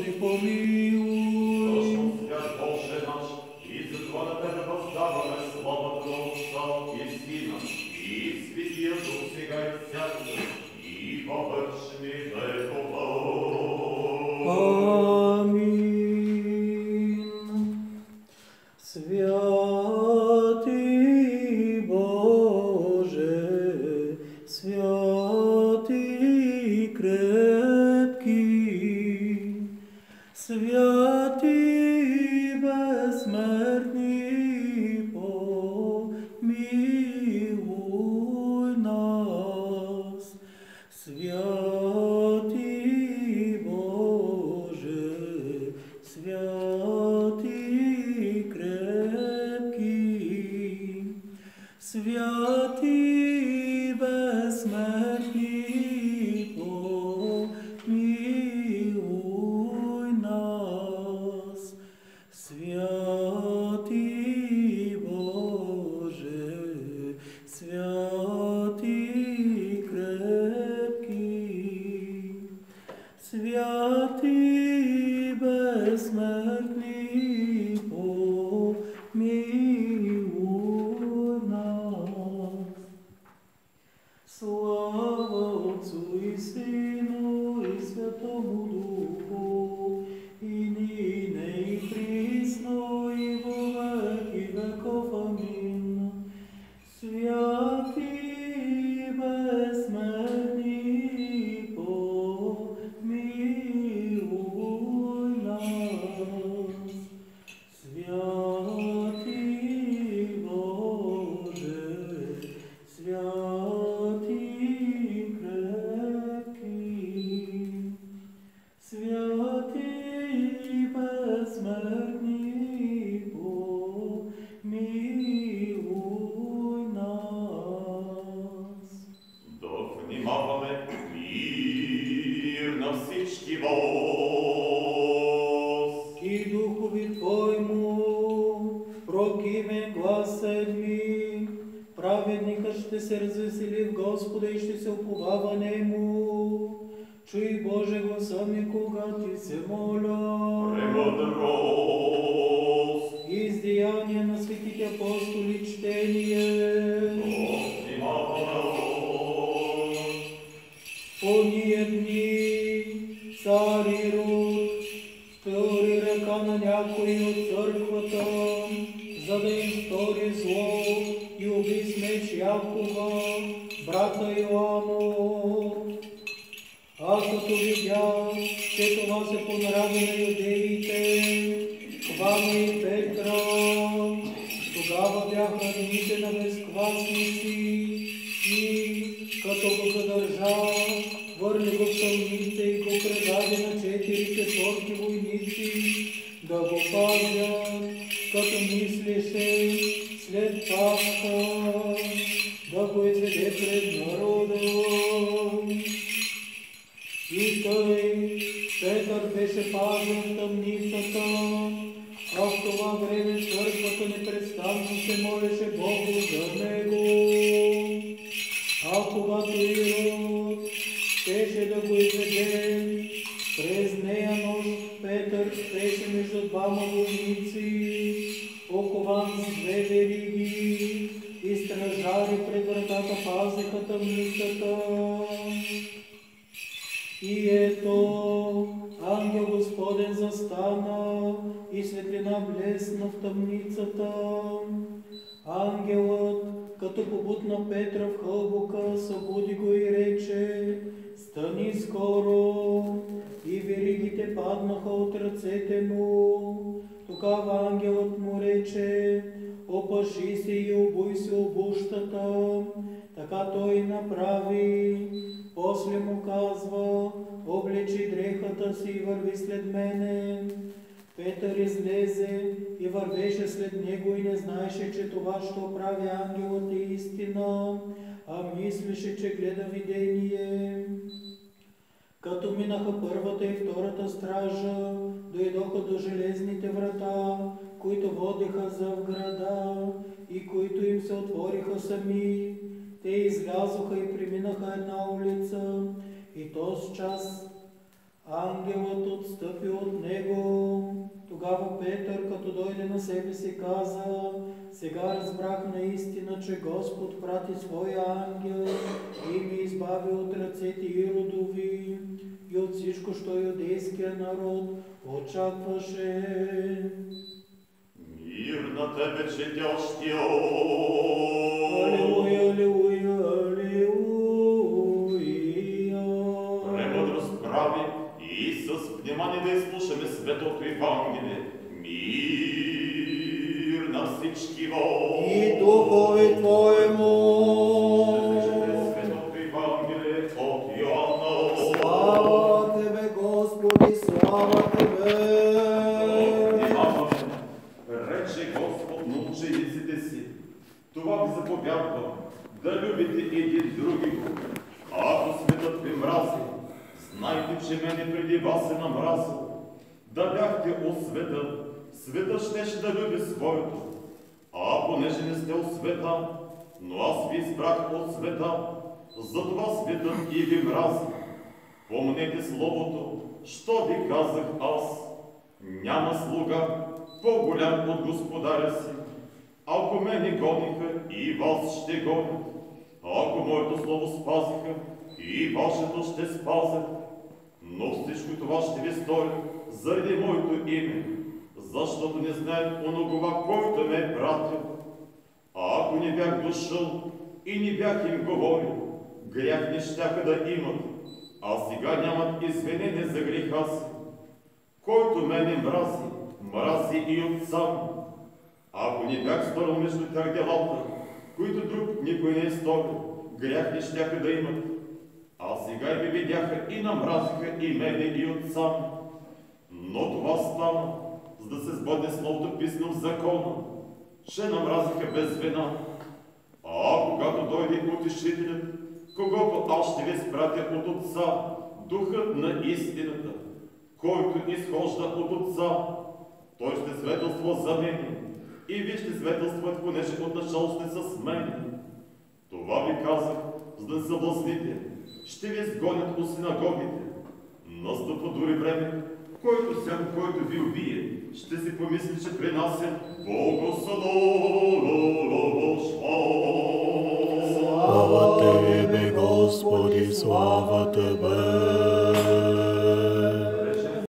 Господи, помилуй. Свят Боже наш, і на Тебе воздаваме слава Отца і Сина, і Святія Дух Сега і всякого, і по вечні векова. Амінь. Святий Боже, святий крепкий, святий безсмертний, помилуй нас. Святий Боже, святий крепкий, святий безсмертний, помилуй нас. Святий Боже, святий крепкий, святий безсмертний, помилуй нас. Слава Отцу і Сину, і Святому Духу, і нині, і присно, і во веки веков. Амінь. Святий безсмертний, помилуй нас. Святий Боже, святий крепкий, святий безсмертний, помилуй нас. Да внимаваме мир на всички вас. И Духові Твоєму прокиме глас седмі, праведника ще се развесели в Господа и ще се уповава нему. Чуй Боже гласа ми, кога ти се моля. Премудрост. Из деяния на святите апостоли чтение. Ония дни цар Ирод втори ръка на някой от църквата, за да им стори зло и уби с меч Якова, брата Йоанов. А като видя, че това се понрави на юдеите, хвана и Петра. Тогава бяха дните на безквасници и, като го задържа, върне го в тъмница и го предаде на 4 сорти войници да го пазят, като мислеше след Пасха да го изведе пред народа. И тъй Петър беше пазен в тъмницата, а в това време църквата непрестанно се молеше Богу за него. А когато Ирод щеше да го изведе, през нея нощ Петър спеше между двама войници, окован с 2 вериги, и стражари пред вратата пазеха тъмницата. И ето, ангел Господен застана и светлина блесна в тъмницата. Ангелът, като побутна Петра в хълбока, събуди го и рече: стани скоро! И веригите паднаха от ръцете му. Тогава ангелът му рече: опаши се и обуй се обущата. Така той направи. После му казва: облечи дрехата си и върви след мене. Петър излезе и вървеше след него и не знаеше, че това, що прави ангелът, е истина, а мислеше, че гледа видение. Като минаха първата и втората стража, дойдоха до железните врата, които водеха за в града и които им се отвориха сами. Те излязоха и преминаха една улица, и този час Ангелът отстъпи от него. Тогава Петър, като дойде на себе си, каза: сега разбрах наистина, че Господ прати своя ангел и ми избави от ръцете Иродови и от всичко, що юдейския народ очакваше. Мир на тебе, четящия! Алилуя, алилуя, алилуя. Премъдрост прави и с внимание да изслушаме Светото Евангелие. Мир на всички вас! И духове Твоему! Светото Евангелие от Йоанна. Слава Тебе, Господи, слава Тебе! Внимаваме, рече Господ на учениците си. Това ви заповядвам, да любите един други го. Ако светът ви мрази, знайте, че мене преди вас е намразил. Да бяхте от света, светът щеше да люби своето. А понеже не сте от света, но аз ви избрах от света, затова светът и ви мрази. Помнете словото, що ви казах аз. Няма слуга по-голям от господаря си. Ако мене гониха, и вас ще гонят. Ако моето слово спазиха, и вашето ще спазят. Но всичко това ще ви стори заради моето име, защото не знаят оногова, който ме е пратил. А ако не бях дошъл и не бях им говорил, грях не щяха да имат, а сега нямат извинение за греха си. Който мене мрази, мрази и отца ми. Ако не бях сторил между тях делата, които друг никой не е сторил, грях не щяха да имат. А сега и ме видяха и намразиха и мене и отца ми. Но това стана, за да се сбъдне словото писано в закона, че намразиха без вина. А когато дойде Утешителят, когото аз ще ви спратя от Отца, Духът на истината, който изхожда от Отца, той ще свидетелства за мене, и вие ще свидетелствате, понеже отначало сте с мене. Това ви казах, за да не съблазните. Ще ви изгонят от синагогите. Настъпва дори време, който всяко, който ви убие, ще си помисли, че принася Слава Тебе, Господи, слава Тебе!